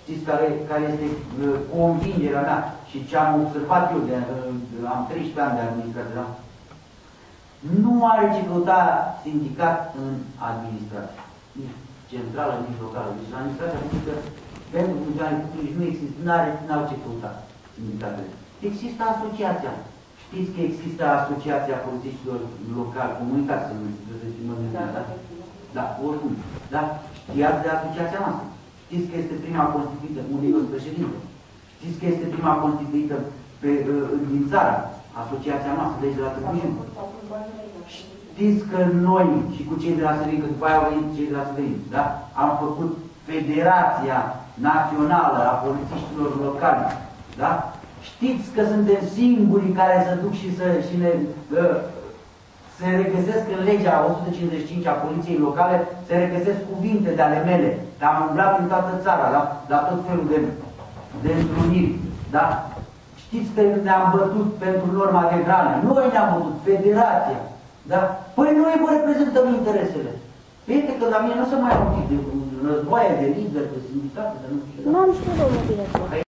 știți care este convingerea mea și ce am observat eu, am 13 ani de administrație, da? Nu are ce căuta sindicat în administrație. Nici centrală, nici locală. Deci la administrația publică, pentru funcționarii publici, nu există, n-au ce căuta sindicatele. Există asociația. Știți că există asociația polițiștilor locali, comunicați, să zicem, da? Da, oricum. Da? Știați de asociația noastră. Știți că este prima constituită, unde eu sunt președinte. Știți că este prima constituită din țară, asociația noastră, deci de la Târgu Jiu. Știți că noi și cu cei de la Săvin, că după aia au venit cei de la Săvin, da? Am făcut Federația Națională a Polițiștilor Locali, da? Știți că suntem singurii care se duc și se regăsesc în legea 155 a Poliției Locale, se regăsesc cuvinte de ale mele. Dar am umblat prin toată țara, da? La tot felul de întruniri, da? Știți că ne-am bătut pentru norma de hrană. Noi ne-am bătut, Federația. Da? Păi noi vă reprezentăm interesele. Uite că la mine nu se mai auzit de războaie, de lider, de sindicate, de nu știu. Nu am știut, domnul director.